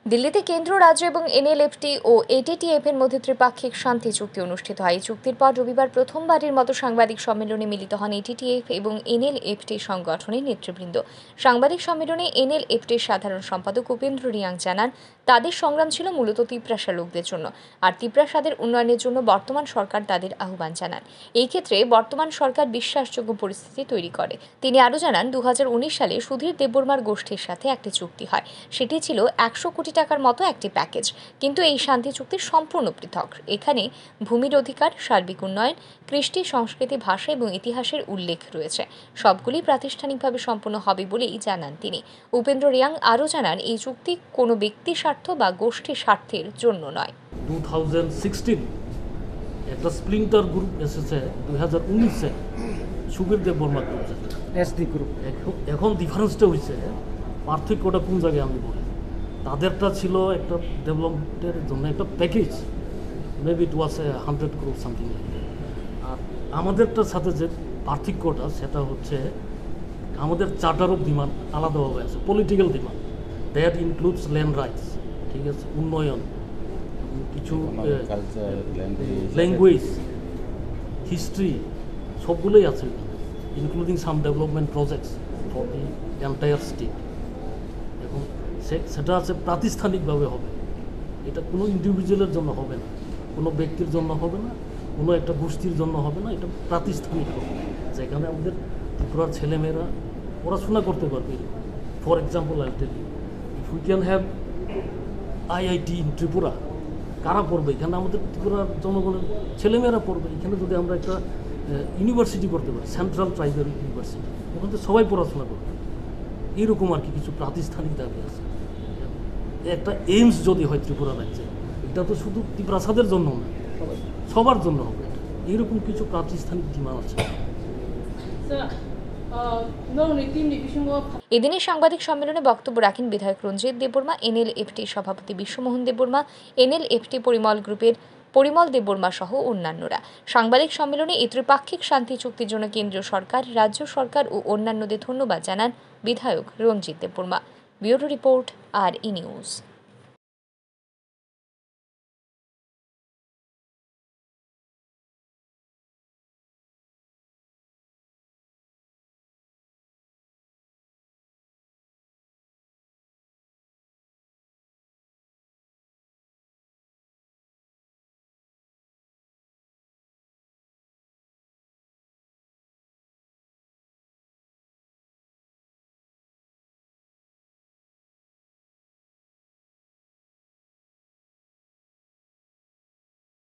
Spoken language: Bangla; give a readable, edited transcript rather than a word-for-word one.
দিল্লিতে কেন্দ্র, রাজ্য এবং এনএলএফটি ও এটিটিএফ এর মধ্যে ত্রিপাক্ষিক শান্তি চুক্তি অনুষ্ঠিত হয়। এই চুক্তির পর রবিবার প্রথমবারের মতো সাংবাদিক সম্মেলনে মিলিত হন এটিটিএফ এবং এনএলএফটি সংগঠনের নেতৃবৃন্দ। সাংবাদিক সম্মেলনে এনএলএফটির সাধারণ সম্পাদক উপেন্দ্র রিয়াং জানান, তাদের সংগ্রাম ছিল মূলত তিপ্রাসা লোকদের জন্য, আর তিপ্রাসাদের উন্নয়নের জন্য বর্তমান সরকার তাদের আহ্বান জানান। এই ক্ষেত্রে বর্তমান সরকার বিশ্বাসযোগ্য পরিস্থিতি তৈরি করে। তিনি আরও জানান, 2019 সালে সুধীর দেববর্মার গোষ্ঠীর সাথে একটি চুক্তি হয়। সেটি ছিল 100 কোটি টাকার মতো একটি প্যাকেজ, কিন্তু এই শান্তি চুক্তি সম্পূর্ণ পৃথক। এখানে ভূমির অধিকার, সার্বিক উন্নয়ন, কৃষ্টি, সংস্কৃতি, ভাষা এবং ইতিহাসের উল্লেখ রয়েছে। সবগুলি প্রাতিষ্ঠানিকভাবে সম্পন্ন হবে বলেই জানান তিনি। উপেন্দ্র রিয়াং আরও জানান, এই চুক্তি কোনো ব্যক্তি স্বার্থ বা গোষ্ঠী স্বার্থের জন্য নয়। 2016 একটা স্প্লিন্টার গ্রুপ এসেছে 2019-এ, Subir Debbarma group, SD group. এখন ডিফারেন্সটা হয়েছে, পার্থক্যটা কোন জায়গায় আমি বলি। তাদেরটা ছিল একটা ডেভেলপমেন্টের জন্য একটা package, maybe it was 100 crore something. আর আমাদেরটার সাথে যে পার্থক্যটা সেটা হচ্ছে আমাদের চার্টার অফ ডিমান্ড আলাদাভাবে আছে, political demand that includes land rights, ঠিক আছে, উন্নয়ন, কিছু ল্যাঙ্গুয়েজ, হিস্ট্রি, সবগুলোই আছে, including some development projects for the entire state. এবং সেটা আছে প্রাতিষ্ঠানিকভাবে হবে, এটা কোনো ইন্ডিভিজুয়ালের জন্য হবে না, কোনো ব্যক্তির জন্য হবে না, কোনো একটা গোষ্ঠীর জন্য হবে না, এটা প্রাতিষ্ঠানিক হবে, যেখানে আমাদের ত্রিপুরার ছেলেমেয়েরা পড়াশোনা করতে পারবে। For example, I tell you, if we can have IIT in Tripura, কারা পড়বে? এখানে আমাদের ত্রিপুরার জনগণের ছেলেমেয়েরা পড়বে। এখানে যদি আমরা একটা ইউনিভার্সিটি করতে পারি, সেন্ট্রাল ট্রাইবাল ইউনিভার্সিটি, ওখানে তো সবাই পড়াশোনা করবে। এইরকম আর কি কিছু প্রাতিষ্ঠানিক দাবি আছে। একটা এইমস যদি হয় ত্রিপুরা রাজ্যে, এটা তো শুধু ত্রিপ্রাসাদের জন্য না, সবার জন্য হবে। এইরকম কিছু প্রাতিষ্ঠানিক ডিমান্ড আছে। এদিনের সাংবাদিক সম্মেলনে বক্তব্য রাখেন বিধায়ক রঞ্জিত দেববর্মা, এনএলএফটি সভাপতি বিশ্বমোহন দেববর্মা, এনএলএফটি পরিমল গ্রুপের পরিমল দেববর্মা সহ অন্যান্যরা। সাংবাদিক সম্মেলনে এই ত্রিপাক্ষিক শান্তি চুক্তির জন্য কেন্দ্রীয় সরকার, রাজ্য সরকার ও অন্যান্যদের ধন্যবাদ জানান বিধায়ক Ranjit Debbarma. Bureau report, R E news.